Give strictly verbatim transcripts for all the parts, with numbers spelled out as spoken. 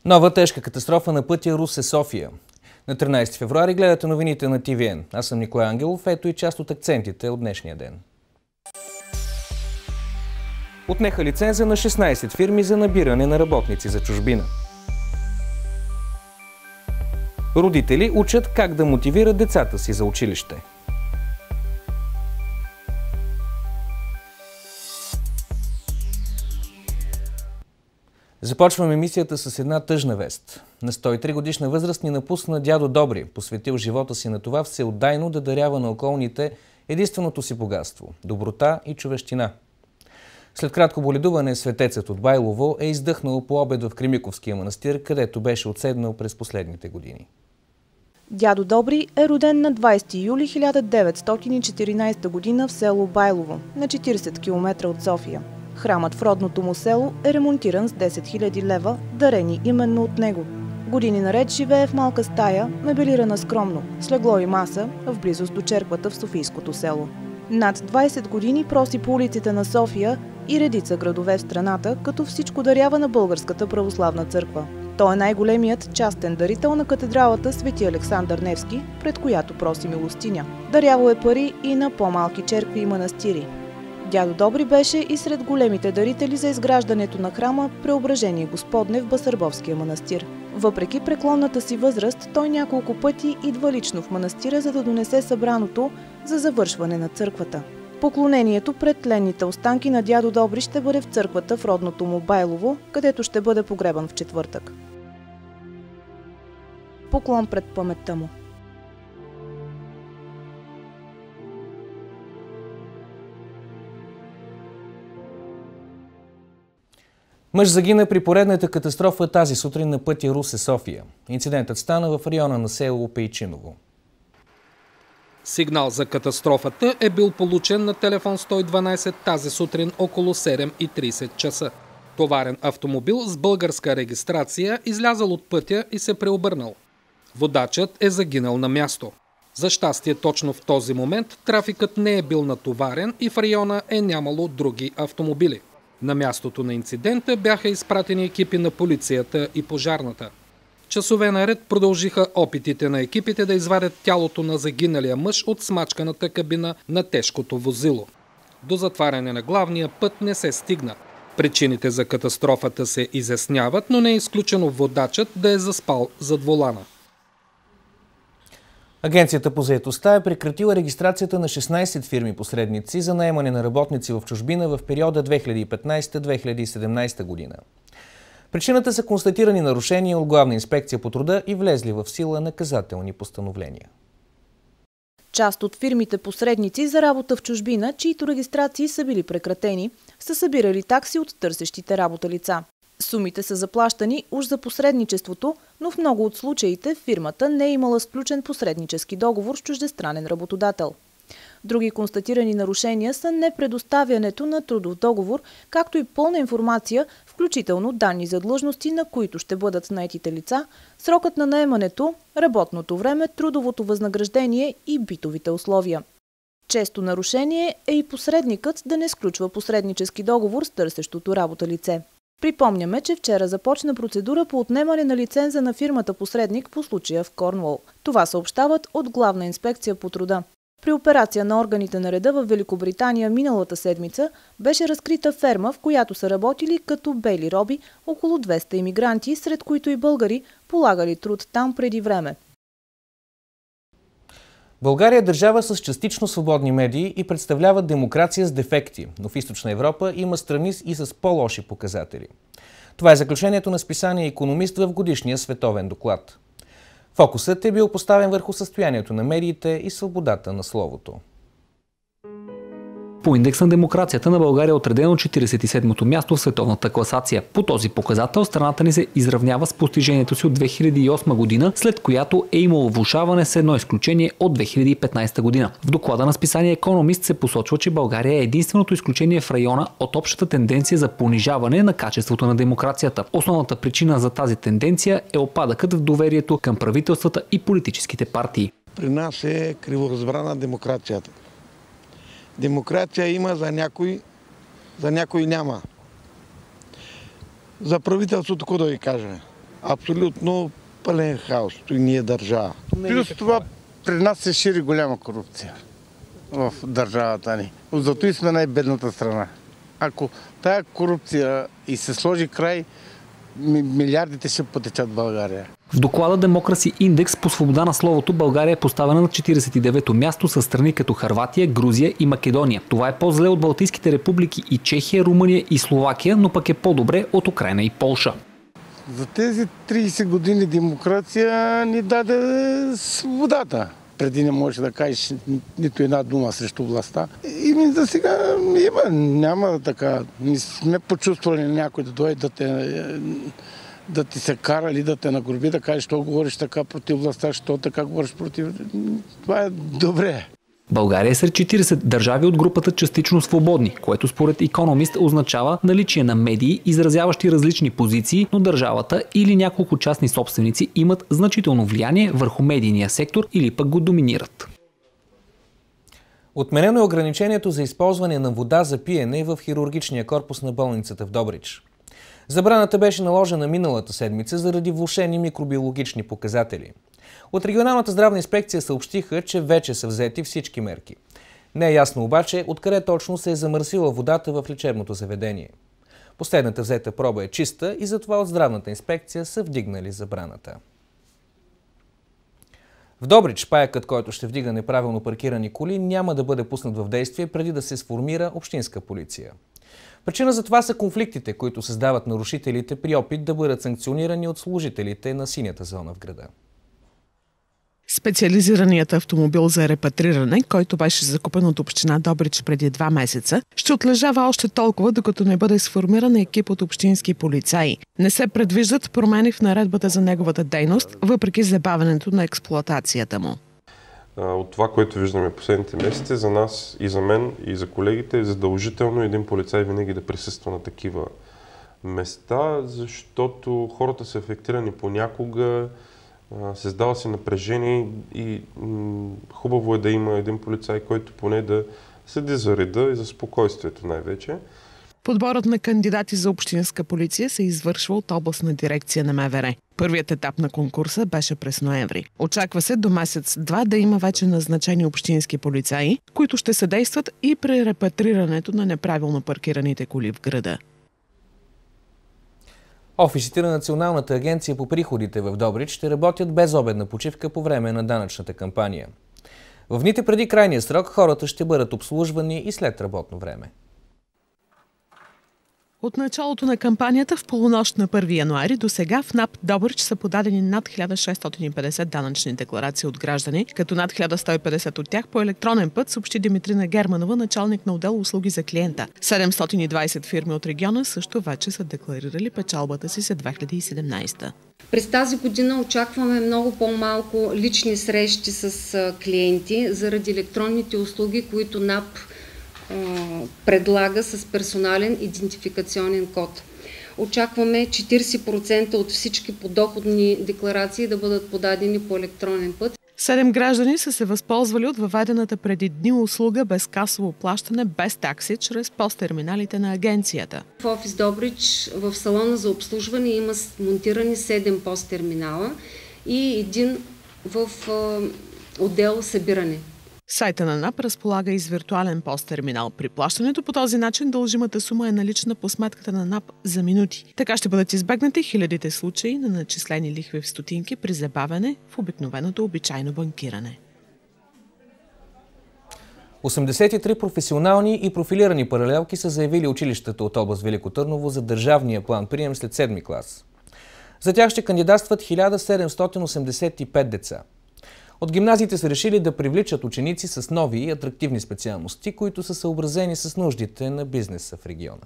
Нова тежка катастрофа на пътя Русе-София. На тринадесети февруари гледате новините на Ти Ви Ен. Аз съм Николай Ангелов, ето и част от акцентите от днешния ден. Отнеха лиценза на шестнадесет фирми за набиране на работници за чужбина. Родители учат как да мотивират децата си за училище. Започваме емисията с една тъжна вест. На сто и три годишна възраст ни напусна дядо Добри, посветил живота си на това всеотдайно да дарява на околните единственото си богатство – доброта и човещина. След кратко боледуване светецът от Байлово е издъхнал по обед в Кремиковския манастир, където беше отседнал през последните години. Дядо Добри е роден на двадесети юли хиляда деветстотин и четиринадесета година в село Байлово, на четиридесет километра от София. Храмът в родното му село е ремонтиран с десет хиляди лева, дарени именно от него. Години наред живее в малка стая, мебелирана скромно, с легло и маса, в близост до черквата в Софийското село. Над двадесет години проси по улиците на София и редица градове в страната, като всичко дарява на Българската православна църква. Той е най-големият частен дарител на катедралата Свети Александър Невски, пред която проси милостиня. Дарявал е пари и на по-малки черкви и манастири. Дядо Добри беше и сред големите дарители за изграждането на храма Преображение Господне в Басърбовския манастир. Въпреки преклонната си възраст, той няколко пъти идва лично в манастира, за да донесе събраното за завършване на църквата. Поклонението пред тленните останки на дядо Добри ще бъде в църквата в родното му Байлово, където ще бъде погребан в четвъртък. Поклон пред паметта му. Мъж загина при поредната катастрофа тази сутрин на пътя Русе-София. Инцидентът стана в района на село Пейчиново. Сигнал за катастрофата е бил получен на телефон сто и дванадесет тази сутрин около седем и тридесет часа. Товарен автомобил с българска регистрация излязал от пътя и се преобърнал. Водачът е загинал на място. За щастие, точно в този момент трафикът не е бил натоварен и в района е нямало други автомобили. На мястото на инцидента бяха изпратени екипи на полицията и пожарната. Часове наред продължиха опитите на екипите да извадят тялото на загиналия мъж от смачканата кабина на тежкото возило. До затваряне на главния път не се стигна. Причините за катастрофата се изясняват, но не е изключено водачът да е заспал зад волана. Агенцията по заетостта е прекратила регистрацията на шестнадесет фирми посредници за наемане на работници в чужбина в периода две хиляди и петнадесета - две хиляди и седемнадесета година. Причината са констатирани нарушения от Главна инспекция по труда и влезли в сила наказателни постановления. Част от фирмите посредници за работа в чужбина, чието регистрации са били прекратени, са събирали такси от търсещите работа лица. Сумите са заплащани уж за посредничеството, но в много от случаите фирмата не е имала сключен посреднически договор с чуждестранен работодател. Други констатирани нарушения са непредоставянето на трудов договор, както и пълна информация, включително данни за длъжности, на които ще бъдат наетите лица, срокът на наемането, работното време, трудовото възнаграждение и битовите условия. Често нарушение е и посредникът да не сключва посреднически договор с търсещото работа лице. Припомняме, че вчера започна процедура по отнемане на лиценза на фирмата посредник по случая в Корнуол. Това съобщават от Главна инспекция по труда. При операция на органите на реда в Великобритания миналата седмица беше разкрита ферма, в която са работили като бели роби около двеста имигранти, сред които и българи, полагали труд там преди време. България е държава с частично свободни медии и представлява демокрация с дефекти, но в Източна Европа има страни и с по-лоши показатели. Това е заключението на списание Икономист в годишния световен доклад. Фокусът е бил поставен върху състоянието на медиите и свободата на словото. По индекс на демокрацията на България е отредено четиридесет и седмото място в световната класация. По този показател страната ни се изравнява с постижението си от две хиляди и осма година, след която е имало влошаване с едно изключение от две хиляди и петнадесета година. В доклада на списание Икономист се посочва, че България е единственото изключение в района от общата тенденция за понижаване на качеството на демокрацията. Основната причина за тази тенденция е опадъкът в доверието към правителствата и политическите партии. При нас е криворазбрана демокрацията. Демокрация има за някой, за някой няма. За правителството, какво да ви кажа? абсолютно пълен хаос и ние държава. Плюс това при нас се шири голяма корупция в държавата ни. Зато и сме най-бедната страна. Ако тая корупция и се сложи край, милиардите ще потечат в България. В доклада Democracy Index по свобода на словото България е поставена на четиридесет и девето място със страни като Хърватия, Грузия и Македония. Това е по-зле от Балтийските републики и Чехия, Румъния и Словакия, но пък е по-добре от Украйна и Полша. За тези тридесет години демокрация ни даде свободата. Преди не можеш да кажеш нито една дума срещу властта. И за сега има, няма така. Не сме почувствали някой да дойде да те, да ти се кара или да те нагруби, да кажеш, що говориш така против властта, що така говориш против... Това е добре. България е сред четиридесет държави от групата частично свободни, което според Economist означава наличие на медии, изразяващи различни позиции, но държавата или няколко частни собственици имат значително влияние върху медийния сектор или пък го доминират. Отменено е ограничението за използване на вода за пиене в хирургичния корпус на болницата в Добрич. Забраната беше наложена миналата седмица заради влошени микробиологични показатели. От регионалната здравна инспекция съобщиха, че вече са взети всички мерки. Не е ясно обаче откъде точно се е замърсила водата в лечебното заведение. Последната взета проба е чиста и затова от здравната инспекция са вдигнали забраната. В Добрич паякът, който ще вдига неправилно паркирани коли, няма да бъде пуснат в действие преди да се сформира общинска полиция. Причина за това са конфликтите, които създават нарушителите при опит да бъдат санкционирани от служителите на синята зона в града. Специализираният автомобил за репатриране, който беше закупен от община Добрич преди два месеца, ще отлежава още толкова, докато не бъде сформиран екип от общински полицаи. Не се предвиждат промени в наредбата за неговата дейност, въпреки забавянето на експлоатацията му. От това, което виждаме последните месеци, за нас и за мен и за колегите е задължително един полицай винаги да присъства на такива места, защото хората са афектирани понякога, създава се напрежение и хубаво е да има един полицай, който поне да следи за реда и за спокойствието най-вече. Подборът на кандидати за общинска полиция се извършва от областна дирекция на МВР. Първият етап на конкурса беше през ноември. Очаква се до месец-два да има вече назначени общински полицаи, които ще съдействат и при репатрирането на неправилно паркираните коли в града. Офисите на Националната агенция по приходите в Добрич ще работят без обедна почивка по време на данъчната кампания. В дните преди крайния срок хората ще бъдат обслужвани и след работно време. От началото на кампанията в полунощ на първи януари до сега в НАП Добрич са подадени над хиляда шестстотин и петдесет данъчни декларации от граждани, като над хиляда сто и петдесет от тях по електронен път, съобщи Димитрина Германова, началник на отдел услуги за клиента. седемстотин и двадесет фирми от региона също вече са декларирали печалбата си за две хиляди и седемнадесета. През тази година очакваме много по-малко лични срещи с клиенти заради електронните услуги, които НАП предлага с персонален идентификационен код. Очакваме четиридесет процента от всички подоходни декларации да бъдат подадени по електронен път. Седем граждани са се възползвали от въведената преди дни услуга без касово плащане, без такси, чрез посттерминалите на агенцията. В офис Добрич в салона за обслужване има монтирани седем посттерминала и един в отдел събиране. Сайта на НАП разполага и с виртуален посттерминал. При плащането по този начин дължимата сума е налична по сметката на НАП за минути. Така ще бъдат избегнати хилядите случаи на начислени лихви в стотинки при забавяне в обикновеното обичайно банкиране. осемдесет и три професионални и профилирани паралелки са заявили училищата от област Велико Търново за държавния план прием след седми клас. За тях ще кандидатстват хиляда седемстотин осемдесет и пет деца. От гимназиите са решили да привличат ученици с нови и атрактивни специалности, които са съобразени с нуждите на бизнеса в региона.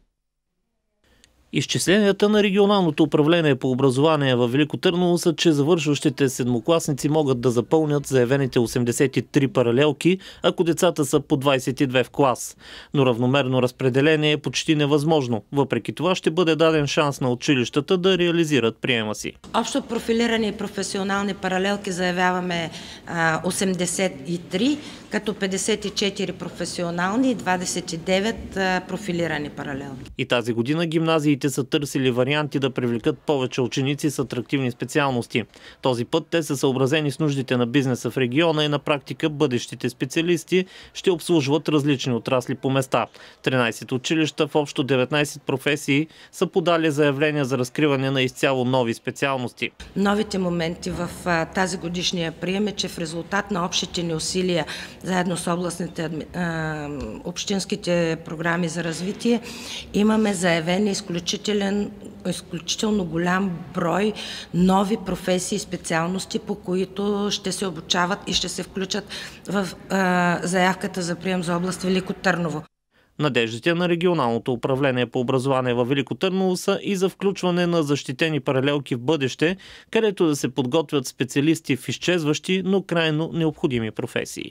Изчисленията на регионалното управление по образование във Велико Търново са, че завършващите седмокласници могат да запълнят заявените осемдесет и три паралелки, ако децата са по двадесет и две в клас. Но равномерно разпределение е почти невъзможно. Въпреки това ще бъде даден шанс на училищата да реализират приема си. Общо профилирани професионални паралелки заявяваме а, осемдесет и три, като петдесет и четири професионални и двадесет и девет а, профилирани паралелки. И тази година гимназиите колегите са търсили варианти да привлекат повече ученици с атрактивни специалности. Този път те са съобразени с нуждите на бизнеса в региона и на практика бъдещите специалисти ще обслужват различни отрасли по места. тринайсет училища в общо деветнайсет професии са подали заявления за разкриване на изцяло нови специалности. Новите моменти в а, тази годишния прием е, че в резултат на общите ни усилия, заедно с областните а, общинските програми за развитие, имаме заявени изключителен, изключително голям брой нови професии и специалности, по които ще се обучават и ще се включат в а, заявката за прием за област Велико Търново. Надеждите на регионалното управление по образование във Велико Търново са и за включване на защитени паралелки в бъдеще, където да се подготвят специалисти в изчезващи, но крайно необходими професии.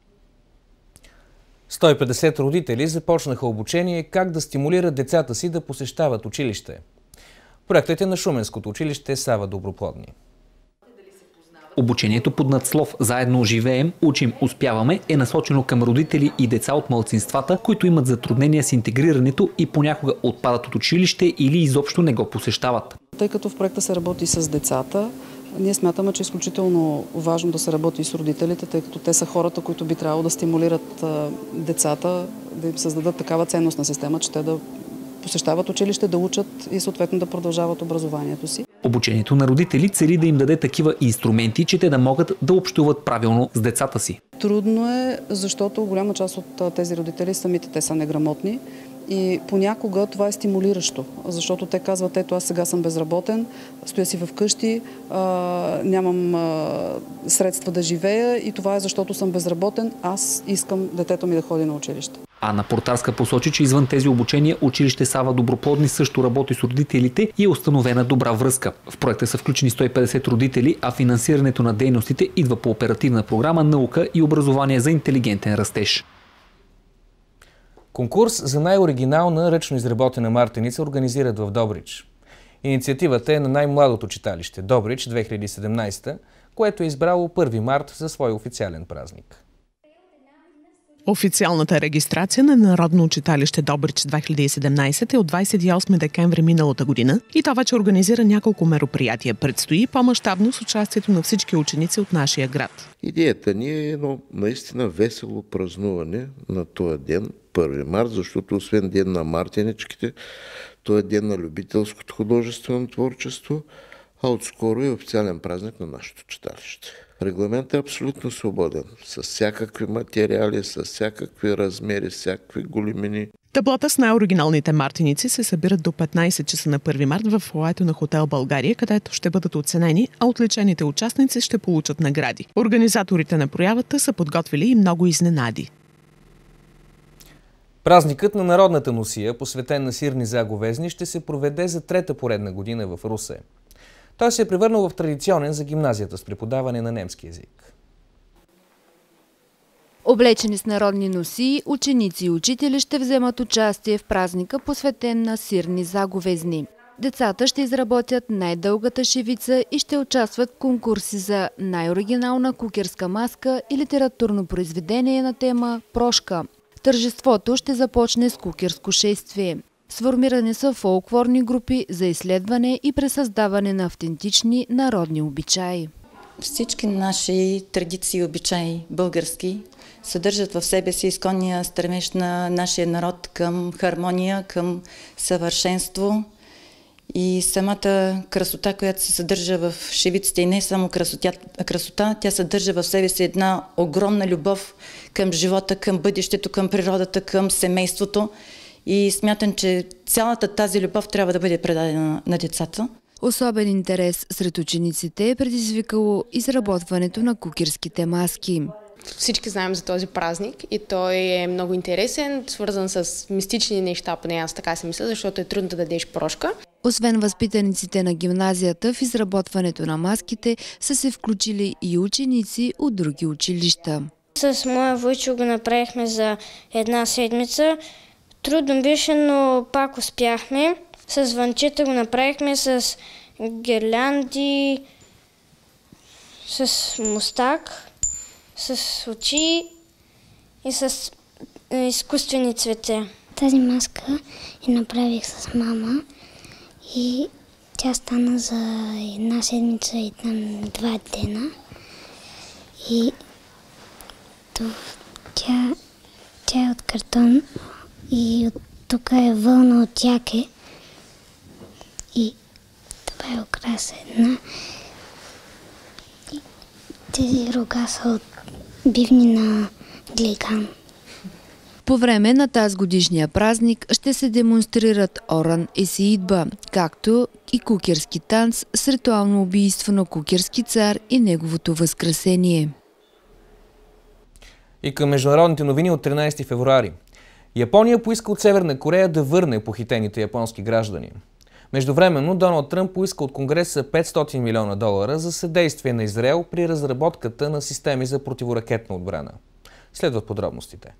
сто и петдесет родители започнаха обучение как да стимулират децата си да посещават училище. Проектът е на Шуменското училище Сава Доброплодни. Обучението под надслов "Заедно живеем, учим, успяваме" е насочено към родители и деца от малцинствата, които имат затруднения с интегрирането и понякога отпадат от училище или изобщо не го посещават. Тъй като в проекта се работи с децата, ние смятаме, че е изключително важно да се работи и с родителите, тъй като те са хората, които би трябвало да стимулират децата, да им създадат такава ценностна система, че те да посещават училище, да учат и съответно да продължават образованието си. Обучението на родители цели да им даде такива инструменти, че те да могат да общуват правилно с децата си. Трудно е, защото голяма част от тези родители самите те са неграмотни и понякога това е стимулиращо, защото те казват: ето, аз сега съм безработен, стоя си вкъщи, а, нямам а, средства да живея и това е защото съм безработен, аз искам детето ми да ходи на училище. Анна Портарска посочи, че извън тези обучения училище Сава Доброплодни също работи с родителите и е установена добра връзка. В проекта са включени сто и петдесет родители, а финансирането на дейностите идва по оперативна програма "Наука и образование за интелигентен растеж". Конкурс за най-оригинална ръчно изработена мартеница организират в Добрич. Инициативата е на най-младото читалище Добрич две хиляди и седемнайсета, което е избрало първи март за свой официален празник. Официалната регистрация на Народно читалище Добрич две хиляди и седемнайсета е от двайсет и осми декември миналата година и това вече организира няколко мероприятия. Предстои по-мащабно с участието на всички ученици от нашия град. Идеята ни е едно наистина весело празнуване на този ден, първи март, защото освен ден на мартеничките, той е ден на любителското художествено творчество, а отскоро е официален празник на нашето читалище. Регламентът е абсолютно свободен, с всякакви материали, с всякакви размери, всякакви големини. Таблата с най-оригиналните мартеници се събират до петнайсет часа на първи март в фоайето на Хотел България, където ще бъдат оценени, а отличените участници ще получат награди. Организаторите на проявата са подготвили и много изненади. Празникът на народната носия, посветен на сирни заговезни, ще се проведе за трета поредна година в Русе. Той се е превърнал в традиционен за гимназията с преподаване на немски език. Облечени с народни носии, ученици и учители ще вземат участие в празника, посветен на сирни заговезни. Децата ще изработят най-дългата шивица и ще участват в конкурси за най-оригинална кукерска маска и литературно произведение на тема "Прошка". Тържеството ще започне с кукерско шествие. Сформирани са фолклорни групи за изследване и пресъздаване на автентични народни обичаи. Всички наши традиции и обичаи български съдържат в себе си изконния стремеж на нашия народ към хармония, към съвършенство и самата красота, която се съдържа в шивиците, и не само красота, красота, тя съдържа в себе си една огромна любов към живота, към бъдещето, към природата, към семейството. И смятам, че цялата тази любов трябва да бъде предадена на децата. Особен интерес сред учениците е предизвикало изработването на кукерските маски. Всички знаем за този празник и той е много интересен, свързан с мистични неща, поне аз така си мисля, защото е трудно да дадеш прошка. Освен възпитаниците на гимназията, в изработването на маските са се включили и ученици от други училища. С моя войчо го направихме за една седмица. Трудно беше, но пак успяхме. С звънчета го направихме с гирлянди, с мустак, с очи и с изкуствени цвете. Тази маска я направих с мама и тя стана за една седмица и там два дена. И тя, тя е от картон и от тук е вълна от яке. И това е украсена. И тези рога са от бивни на глиган. По време на тази годишния празник ще се демонстрират оран и сеидба, както и кукерски танц с ритуално убийство на кукерски цар и неговото възкресение. И към международните новини от тринадесети февруари. Япония поиска от Северна Корея да върне похитените японски граждани. Междувременно Доналд Тръмп поиска от Конгреса петстотин милиона долара за съдействие на Израел при разработката на системи за противоракетна отбрана. Следват подробностите.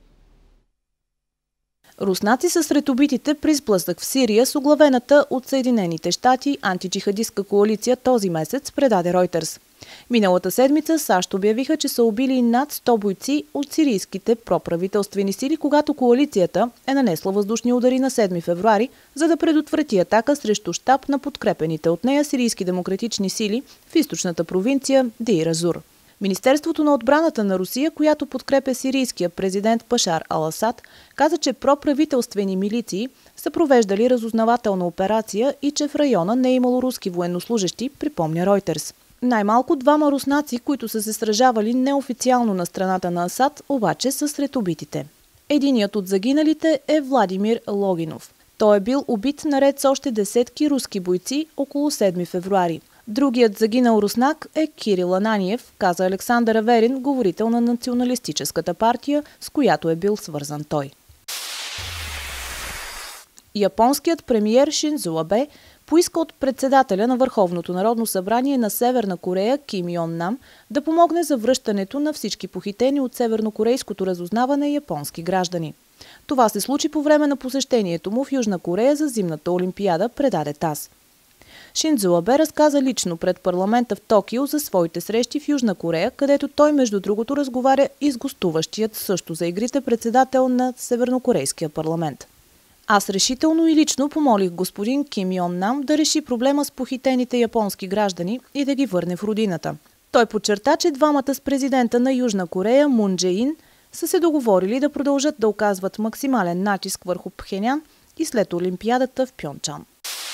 Руснаци са сред убитите при сблъсък в Сирия с оглавената от Съединените щати антиджихадистка коалиция този месец, предаде Ройтерс. Миналата седмица САЩ обявиха, че са убили над сто бойци от сирийските проправителствени сили, когато коалицията е нанесла въздушни удари на седми февруари, за да предотврати атака срещу щаб на подкрепените от нея сирийски демократични сили в източната провинция Дейр ез-Зор. Министерството на отбраната на Русия, която подкрепя сирийския президент Башар ал-Асад, каза, че проправителствени милиции са провеждали разузнавателна операция и че в района не е имало руски военнослужещи, припомня Ройтерс. Най-малко двама руснаци, които са се сражавали неофициално на страната на Асад, обаче са сред убитите. Единият от загиналите е Владимир Логинов. Той е бил убит наред с още десетки руски бойци около седми февруари. Другият загинал руснак е Кирил Ананиев, каза Александър Аверин, говорител на националистическата партия, с която е бил свързан той. Японският премиер Шинзо Абе поиска от председателя на Върховното народно събрание на Северна Корея Ким Йон Нам да помогне за връщането на всички похитени от севернокорейското разузнаване японски граждани. Това се случи по време на посещението му в Южна Корея за зимната олимпиада, предаде ТАСС. Шинзо Абе разказа лично пред парламента в Токио за своите срещи в Южна Корея, където той между другото разговаря и с гостуващият също за игрите председател на Севернокорейския парламент. Аз решително и лично помолих господин Ким Йон Нам да реши проблема с похитените японски граждани и да ги върне в родината. Той подчерта, че двамата с президента на Южна Корея Мун Дже Ин са се договорили да продължат да оказват максимален натиск върху Пхенян и след Олимпиадата в Пьончан.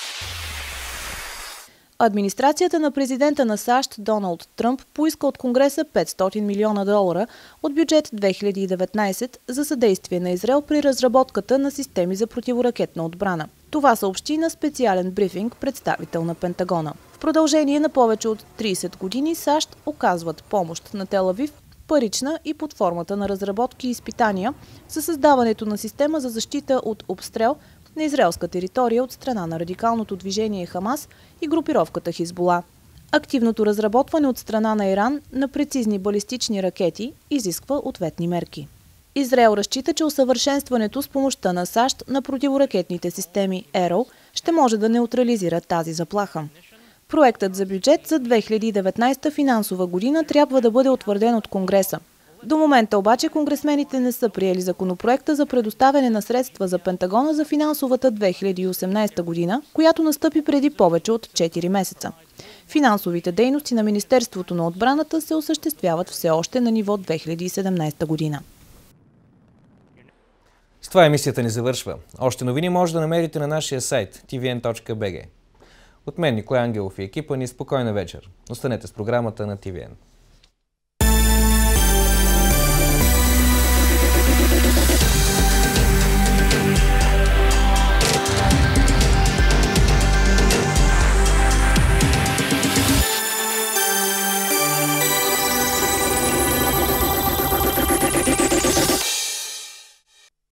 Администрацията на президента на САЩ Доналд Тръмп поиска от Конгреса петстотин милиона долара от бюджет две хиляди и деветнадесет за съдействие на Израел при разработката на системи за противоракетна отбрана. Това съобщи на специален брифинг представител на Пентагона. В продължение на повече от тридесет години САЩ оказват помощ на Тел Авив, парична и под формата на разработки и изпитания за създаването на система за защита от обстрел на израелска територия от страна на радикалното движение Хамас и групировката Хизбола. Активното разработване от страна на Иран на прецизни балистични ракети изисква ответни мерки. Израел разчита, че усъвършенстването с помощта на САЩ на противоракетните системи Ероу ще може да неутрализира тази заплаха. Проектът за бюджет за две хиляди и деветнадесета финансова година трябва да бъде утвърден от Конгреса. До момента обаче конгресмените не са приели законопроекта за предоставяне на средства за Пентагона за финансовата две хиляди и осемнадесета година, която настъпи преди повече от четири месеца. Финансовите дейности на Министерството на отбраната се осъществяват все още на ниво две хиляди и седемнадесета година. С това емисията ни завършва. Още новини може да намерите на нашия сайт ти ви ен точка би джи. От мен Николай Ангелов и екипа ни спокойна вечер. Останете с програмата на Ти Ви Ен.